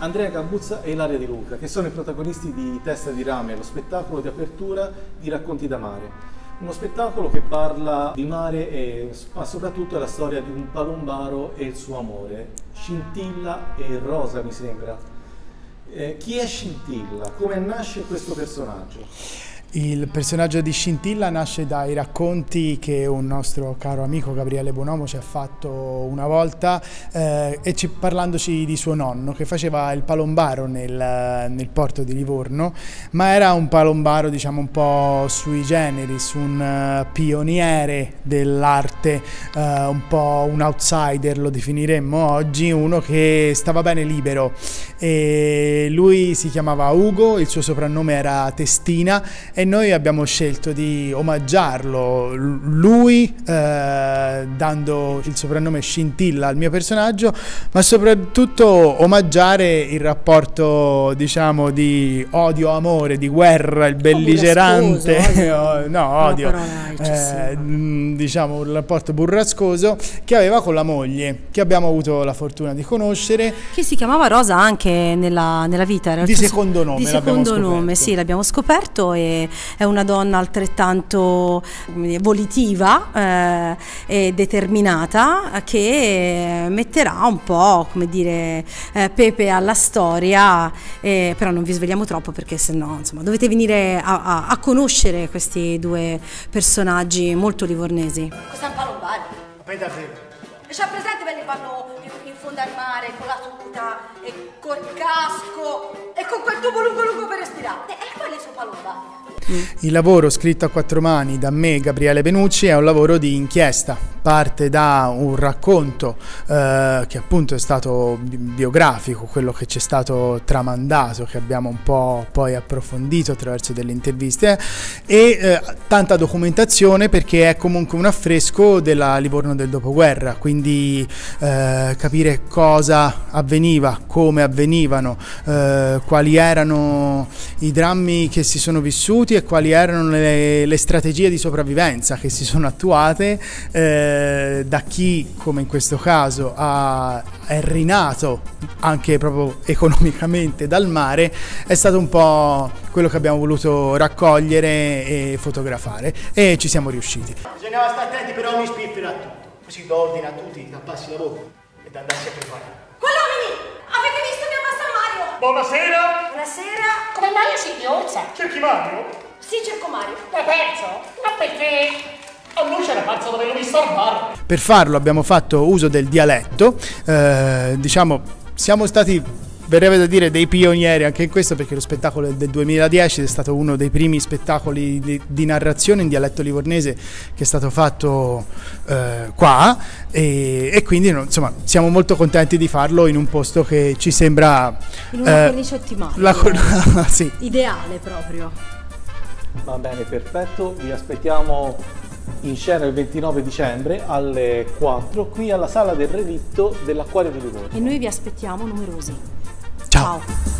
Andrea Gambuzza e Ilaria Di Luca, che sono i protagonisti di Testa di Rame, lo spettacolo di apertura di Racconti da Mare. Uno spettacolo che parla di mare, ma soprattutto è la storia di un palombaro e il suo amore, Scintilla e Rosa, mi sembra. Chi è Scintilla? Come nasce questo personaggio? Il personaggio di Scintilla nasce dai racconti che un nostro caro amico Gabriele Bonomo ci ha fatto una volta parlandoci di suo nonno che faceva il palombaro nel porto di Livorno, ma era un palombaro diciamo un po' sui generis, un pioniere dell'arte, un po' un outsider lo definiremmo oggi, uno che stava bene libero. E lui si chiamava Ugo, il suo soprannome era Testina e noi abbiamo scelto di omaggiarlo, lui dando il soprannome Scintilla al mio personaggio, ma soprattutto omaggiare il rapporto diciamo di odio-amore, di guerra, il belligerante, odio, diciamo un rapporto burrascoso che aveva con la moglie, che abbiamo avuto la fortuna di conoscere. Che si chiamava Rosa anche nella vita. Di secondo nome. Di secondo nome, sì, l'abbiamo scoperto e è una donna altrettanto volitiva e determinata che metterà un po', come dire, pepe alla storia, però non vi svegliamo troppo perché sennò insomma dovete venire a conoscere questi due personaggi molto livornesi. Questo è un palombaro. Ma davvero? E c'ha presente quelli che vanno in fondo al mare con la tuta e col casco e con quel tubo lungo per respirare? E quelli sono palombari. Il lavoro scritto a quattro mani da me, Gabriele Benucci, è un lavoro di inchiesta, parte da un racconto che appunto è stato biografico, quello che ci è stato tramandato, che abbiamo un po' poi approfondito attraverso delle interviste e tanta documentazione perché è comunque un affresco della Livorno del dopoguerra, quindi capire cosa avveniva, come avvenivano, quali erano i drammi che si sono vissuti e quali erano le strategie di sopravvivenza che si sono attuate da chi, come in questo caso, è rinato anche proprio economicamente dal mare. È stato un po' quello che abbiamo voluto raccogliere e fotografare e ci siamo riusciti. Bisognava stare attenti però non spiffere a tutto, così do ordine a tutti di tapparsi la bocca ed andarsi a preparare. Uomini, avete visto mio pastor Mario? Buonasera! Buonasera. Come Mario Singhiozza? Cerchi Mario? Sì, cerco Mario. L'hai perso? Ma perché? A lui c'era pazzo dove l'ho visto al bar. Per farlo abbiamo fatto uso del dialetto, diciamo siamo stati, verrebbe da dire, dei pionieri anche in questo perché lo spettacolo è del 2010 ed è stato uno dei primi spettacoli di narrazione in dialetto livornese che è stato fatto qua e quindi insomma siamo molto contenti di farlo in un posto che ci sembra in una cornice ottimale, sì. Ideale proprio. Va bene, perfetto, vi aspettiamo in scena il 29 dicembre alle 4 qui alla Sala del Relitto dell'Acquario di Livorno. E noi vi aspettiamo numerosi. Ciao. Ciao.